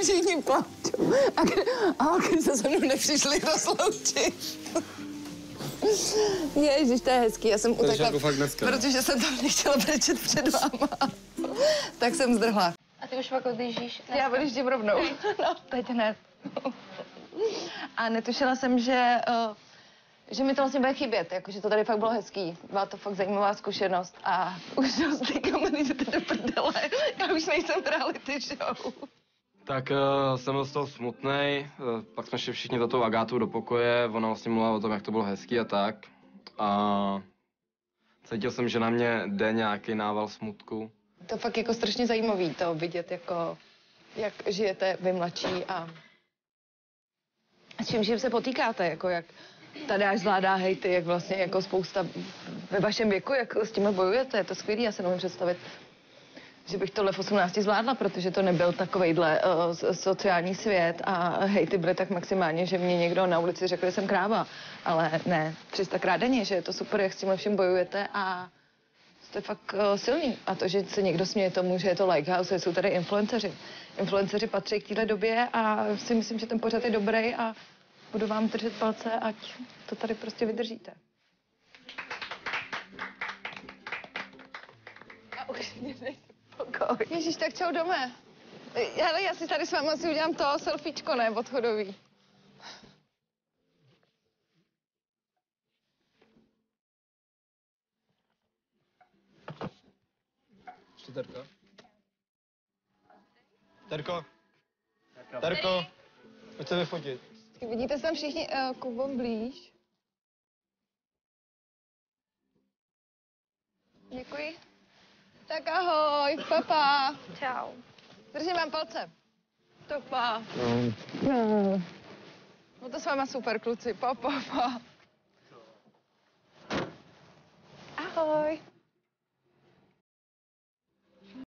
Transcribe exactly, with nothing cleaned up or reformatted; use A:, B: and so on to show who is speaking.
A: všichni plačou. A, a holky se se mnou nepřišli rozloučit. Ježiš, to je hezký, já jsem utekla,
B: jako
A: protože jsem tam nechtěla brečet před váma. Tak jsem zdrhla.
C: A ty už fakt odjíždíš?
A: Já odjíždím rovnou. No, teď hned. A netušila jsem, že, uh, že mi to vlastně bude chybět, jakože to tady fakt bylo hezký. Byla to fakt zajímavá zkušenost a už z té kamery jdete do prdele. Já už nejsem v reality show.
B: Tak uh, jsem byl z toho smutnej, uh, pak jsme šli všichni za tou Agátou do pokoje, ona vlastně mluvila o tom, jak to bylo hezký a tak. A cítil jsem, že na mě jde nějaký nával smutku.
A: To fakt jako strašně zajímavý to vidět, jako, jak žijete vy mladší a s čím žím se potýkáte, jako jak Tadeáš zvládá hejty, jak vlastně jako spousta ve vašem věku, jak s tím bojujete, je to skvělý, já se nemůžu představit, že bych tohle v osmnácti zvládla, protože to nebyl takovejhle uh, sociální svět a hejty byly tak maximálně, že mě někdo na ulici řekl, že jsem kráva, ale ne tři sta krát denně, že je to super, jak s tímhle všem bojujete a jste fakt uh, silný. A to, že se někdo směje tomu, že je to Likehouse, jsou tady influenceři. Influenceři patří k téhle době a si myslím, že ten pořad je dobrý a budu vám držet palce, ať to tady prostě vydržíte. A už mě nejde pokoj. Ježíš, tak čau dome. Hele, já si tady s vámi asi udělám to selfiečko, ne, odchodový.
B: Ještě Terka? Terko? Terko? Pojď se vyfotit.
A: Vidíte se tam všichni uh, Kubom blíž? Děkuji. Tak ahoj, papa.
C: Čau.
A: Držím vám palce. To pa.
B: No.
A: No. No to s váma super, kluci. Pa, pa, pa. Ahoj.